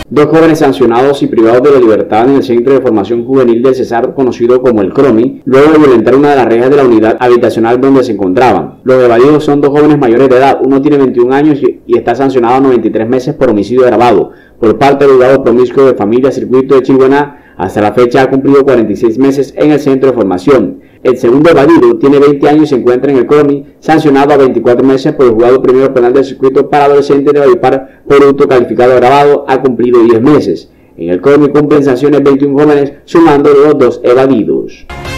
Dos jóvenes sancionados y privados de la libertad en el Centro de Formación Juvenil del Cesar, conocido como el CROMI, luego de violentar una de las rejas de la unidad habitacional donde se encontraban. Los evadidos son dos jóvenes mayores de edad, uno tiene 21 años y está sancionado a 93 meses por homicidio agravado por parte del juzgado promiscuo de familia Circuito de Chilguaná. Hasta la fecha ha cumplido 46 meses en el centro de formación. El segundo evadido tiene 20 años y se encuentra en el CROMI, sancionado a 24 meses por el juzgado primero penal del circuito para adolescentes de Valledupar por hurto calificado agravado. Ha cumplido 10 meses. En el CROMI cumplen sanciones 21 jóvenes, sumando los dos evadidos.